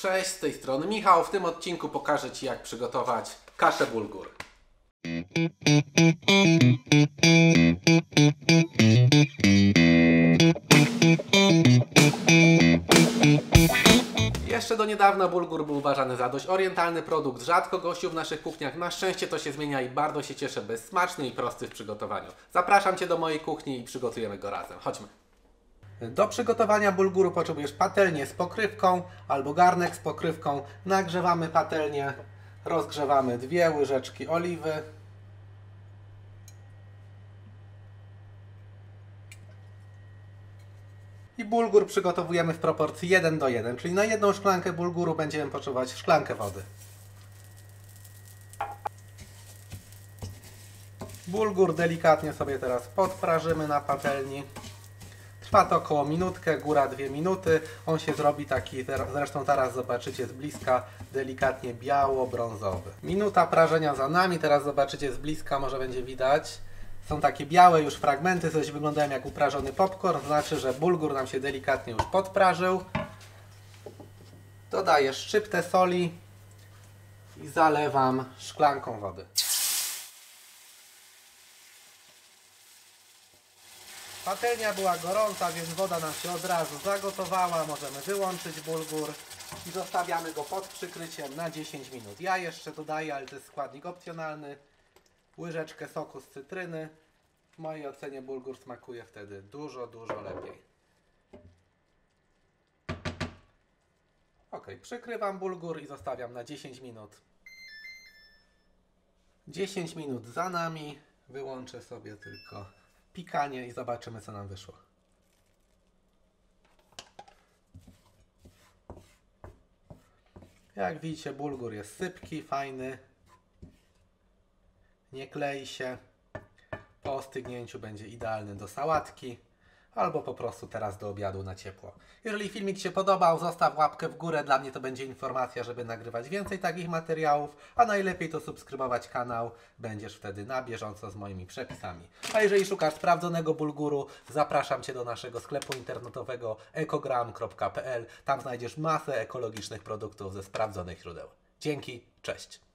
Cześć, z tej strony Michał. W tym odcinku pokażę Ci, jak przygotować kaszę bulgur. Jeszcze do niedawna bulgur był uważany za dość orientalny produkt, rzadko gościł w naszych kuchniach. Na szczęście to się zmienia i bardzo się cieszę, bo jest smaczny i prosty w przygotowaniu. Zapraszam Cię do mojej kuchni i przygotujemy go razem. Chodźmy. Do przygotowania bulguru potrzebujesz patelnię z pokrywką albo garnek z pokrywką. Nagrzewamy patelnię, rozgrzewamy 2 łyżeczki oliwy. I bulgur przygotowujemy w proporcji 1:1, czyli na 1 szklankę bulguru będziemy potrzebować szklankę wody. Bulgur delikatnie sobie teraz podprażymy na patelni. Trwa to około minutkę, góra 2 minuty. On się zrobi taki, zresztą teraz zobaczycie z bliska, delikatnie biało-brązowy. Minuta prażenia za nami, teraz zobaczycie z bliska, może będzie widać. Są takie białe już fragmenty, coś wyglądają jak uprażony popcorn, znaczy, że bulgur nam się delikatnie już podprażył. Dodaję szczyptę soli i zalewam szklanką wody. Patelnia była gorąca, więc woda nam się od razu zagotowała. Możemy wyłączyć bulgur i zostawiamy go pod przykryciem na 10 minut. Ja jeszcze dodaję, ale to jest składnik opcjonalny, łyżeczkę soku z cytryny. W mojej ocenie bulgur smakuje wtedy dużo lepiej. Ok, przykrywam bulgur i zostawiam na 10 minut. 10 minut za nami. Wyłączę sobie tylko pikanie i zobaczymy, co nam wyszło. Jak widzicie, bulgur jest sypki, fajny. Nie klei się. Po ostygnięciu będzie idealny do sałatki albo po prostu teraz do obiadu na ciepło. Jeżeli filmik Ci się podobał, zostaw łapkę w górę. Dla mnie to będzie informacja, żeby nagrywać więcej takich materiałów, a najlepiej to subskrybować kanał. Będziesz wtedy na bieżąco z moimi przepisami. A jeżeli szukasz sprawdzonego bulguru, zapraszam Cię do naszego sklepu internetowego ekogram.pl. Tam znajdziesz masę ekologicznych produktów ze sprawdzonych źródeł. Dzięki, cześć!